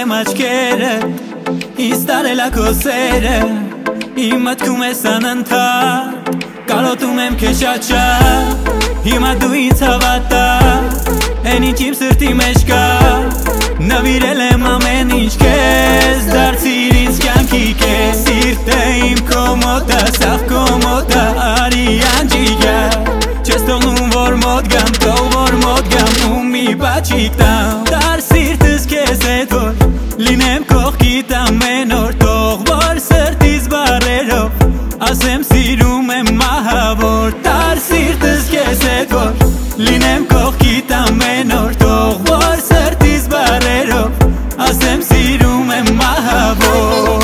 եմ աչքերը, ինձ տարել ա քո սերը, իմ մտքում ես անընդհատ, կարոտում եմ քեզ շատ, հիմա դու ինձ հավատա, են ինչ իմ սրտի մեջ կա, նվիրել եմ ամեն ինչ քեզ, դարձիր ինձ կյանքի կես, սիրտը իմ քո մոտ ա, սաղ քո մոտ ա, արի անջիգա, չես թողնում որ մոտ գամ, թող որ մոտ գամ ու մի բաչիկ տամ, դար սիրտս քեզ հետ որ լինեմ կողքիդ ամեն օր, թող որ սրտիս բառերով ասեմ սիրում եմ մահավոր, դար սիրտս քեզ հետ որ լինեմ կողքիդ ամեն օր, թող որ սրտիս բառերով ասեմ սիրում եմ մահավոր։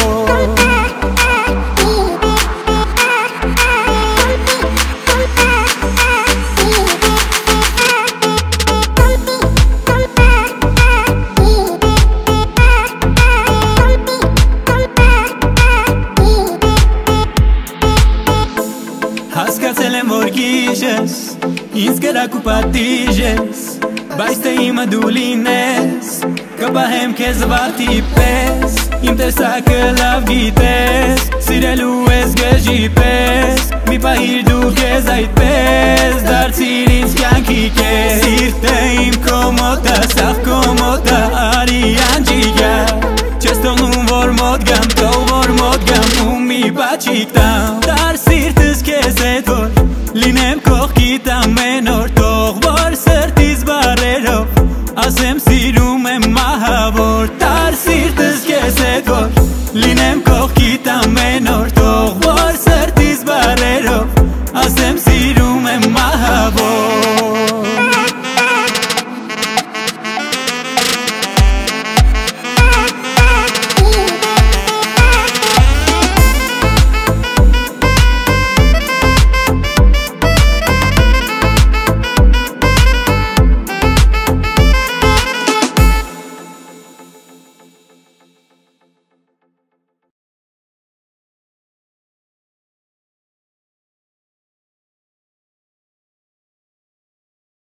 Հասկացել եմ որ գիժես, ինձ կրակ ու պատիժ ես, բայց թե իմը դու լինես, կպահեմ քեզ վարդի պես, իմ տեսակը լավ գիտես, սիրելու ես գժի պես, մի պահիր դու քեզ այդպես, դարձիր